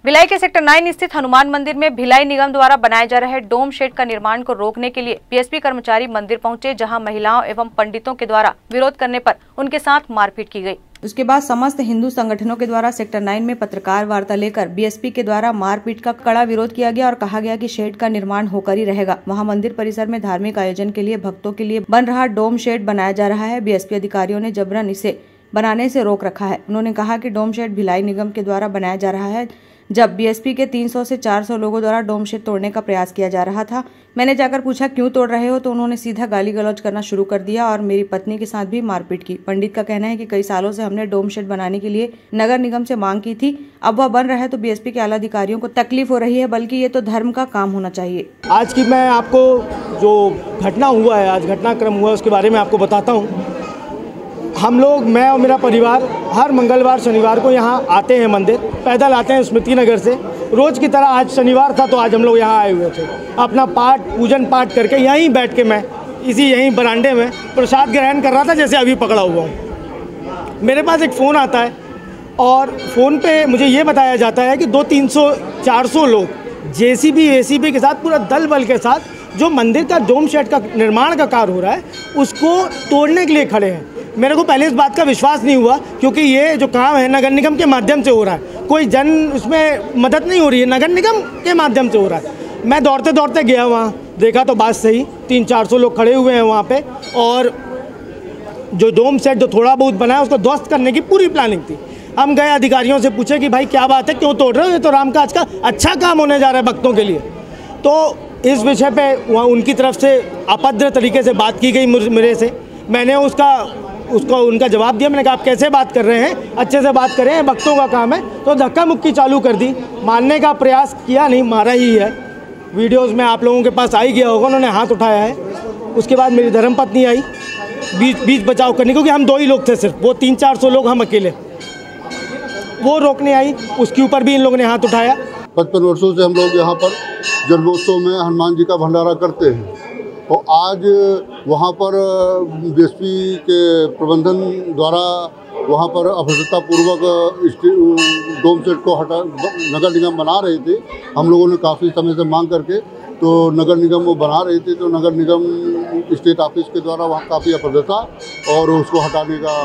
भिलाई के सेक्टर 9 स्थित हनुमान मंदिर में भिलाई निगम द्वारा बनाए जा रहे डोम शेड का निर्माण को रोकने के लिए बीएसपी कर्मचारी मंदिर पहुंचे, जहां महिलाओं एवं पंडितों के द्वारा विरोध करने पर उनके साथ मारपीट की गई। उसके बाद समस्त हिंदू संगठनों के द्वारा सेक्टर 9 में पत्रकार वार्ता लेकर बीएसपी के द्वारा मारपीट का कड़ा विरोध किया गया और कहा गया कि शेड का निर्माण होकर ही रहेगा। वहां मंदिर परिसर में धार्मिक आयोजन के लिए भक्तों के लिए बन रहा डोम शेड बनाया जा रहा है। बीएसपी अधिकारियों ने जबरन इसे बनाने से रोक रखा है। उन्होंने कहा कि डोम शेड भिलाई निगम के द्वारा बनाया जा रहा है। जब बीएसपी के 300 से 400 लोगों द्वारा डोम शेड तोड़ने का प्रयास किया जा रहा था, मैंने जाकर पूछा क्यों तोड़ रहे हो, तो उन्होंने सीधा गाली गलौज करना शुरू कर दिया और मेरी पत्नी के साथ भी मारपीट की। पंडित का कहना है कि कई सालों से हमने डोम शेड बनाने के लिए नगर निगम से मांग की थी, अब वह बन रहा है तो बीएसपी के आला अधिकारियों को तकलीफ हो रही है, बल्कि ये तो धर्म का काम होना चाहिए। आज की मैं आपको जो घटना हुआ है, आज घटनाक्रम हुआ है, उसके बारे में आपको बताता हूँ। हम लोग, मैं और मेरा परिवार हर मंगलवार शनिवार को यहाँ आते हैं मंदिर, पैदल आते हैं स्मृति नगर से। रोज़ की तरह आज शनिवार था तो आज हम लोग यहाँ आए हुए थे। अपना पूजन पाठ करके यहीं बैठ के मैं यहीं बरांडे में प्रसाद ग्रहण कर रहा था, जैसे अभी पकड़ा हुआ हूँ। मेरे पास एक फ़ोन आता है और फ़ोन पे मुझे ये बताया जाता है कि 200-300-400 लोग जेसीबी एसीबी के साथ, पूरा दल बल के साथ जो मंदिर का डोम शेड का निर्माण का कार्य हो रहा है उसको तोड़ने के लिए खड़े हैं। मेरे को पहले इस बात का विश्वास नहीं हुआ, क्योंकि ये जो काम है नगर निगम के माध्यम से हो रहा है, कोई जन उसमें मदद नहीं हो रही है, नगर निगम के माध्यम से हो रहा है। मैं दौड़ते दौड़ते गया वहाँ, देखा तो बात सही 300-400 लोग खड़े हुए हैं वहाँ पे, और जो डोम सेट जो थोड़ा बहुत बना है उसको ध्वस्त करने की पूरी प्लानिंग थी। हम गए अधिकारियों से पूछे कि भाई क्या बात है, क्यों तोड़ रहे हो, ये तो राम का आज का अच्छा काम होने जा रहा है भक्तों के लिए। तो इस विषय पे वहाँ उनकी तरफ से अभद्र तरीके से बात की गई मेरे से। मैंने उसको उनका जवाब दिया। मैंने कहा आप कैसे बात कर रहे हैं, अच्छे से बात करें, भक्तों का काम है। तो धक्का मुक्की चालू कर दी, मारने का प्रयास किया नहीं, मारा ही है। वीडियोस में आप लोगों के पास आई गया होगा, उन्होंने हाथ उठाया है। उसके बाद मेरी धर्मपत्नी आई बीच बचाव करने, क्योंकि हम 2 ही लोग थे सिर्फ, वो 300-400 लोग हम अकेले, वो रोकने आई, उसके ऊपर भी इन लोगों ने हाथ उठाया। 55 वर्षों से हम लोग यहाँ पर जन्मोत्सव में हनुमान जी का भंडारा करते हैं। तो आज वहाँ पर बीएसपी के प्रबंधन द्वारा वहाँ पर अभद्रतापूर्वक डोम सेट को हटा नगर निगम बना रहे थे। हम लोगों ने काफ़ी समय से मांग करके तो नगर निगम वो बना रहे थे, तो नगर निगम स्टेट ऑफिस के द्वारा वहाँ काफ़ी अभद्रता और उसको हटाने का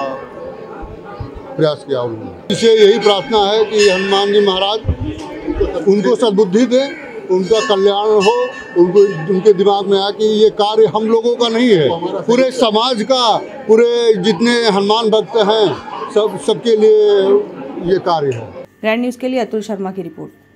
प्रयास किया उन्होंने। इससे यही प्रार्थना है कि हनुमान जी महाराज उनको सद्बुद्धि दें, उनका कल्याण हो, उनके दिमाग में आए कि ये कार्य हम लोगों का नहीं है, पूरे समाज का, पूरे जितने हनुमान भक्त हैं सबके लिए ये कार्य है। ग्रैंड न्यूज़ के लिए अतुल शर्मा की रिपोर्ट।